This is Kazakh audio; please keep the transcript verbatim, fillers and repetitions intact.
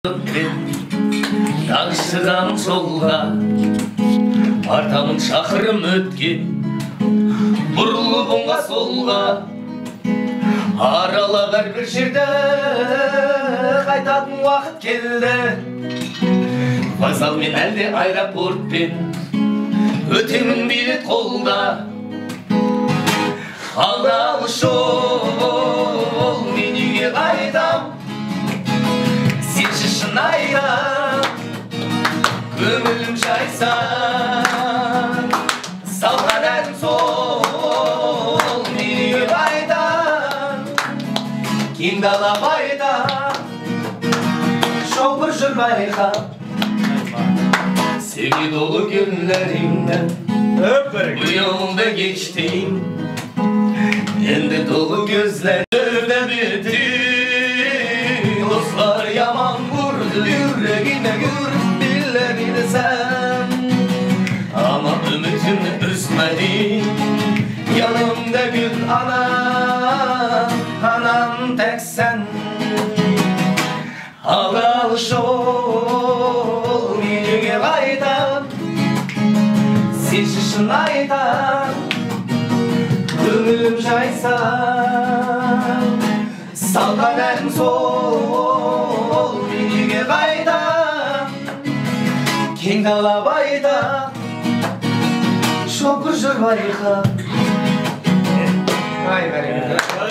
Dağıştıran solga Артамын шақырым өткен Бұрылып оңға солға Аралап әрбір жерде Қайтатын уақыт келді Вокзалмен әлде аэропортпен Өтемін билет қолда Алдағы жол Мен үйге қайтам Сенші шынайдан Көңілім жайсан Салған әнім сол Мен үйге қайтам Кең дала байтам Шоқыр жүр байқа Sevgi dolu günlerimden Bu yolda geçtiğim Ende dolu gözlerinde bitti Dostlar yaman vurdu Yüreğine gür dilleri desem Ama ümitim üzmedi Yanımda gül anam Anam tek sen Ağalış ol Menüge qaytam Senşi şınaytam Көңілім жайсан Салған әнім сол Мен үйге қайтам Кең дала байтам Шоқыр жүр байқа Ай, бәрекелді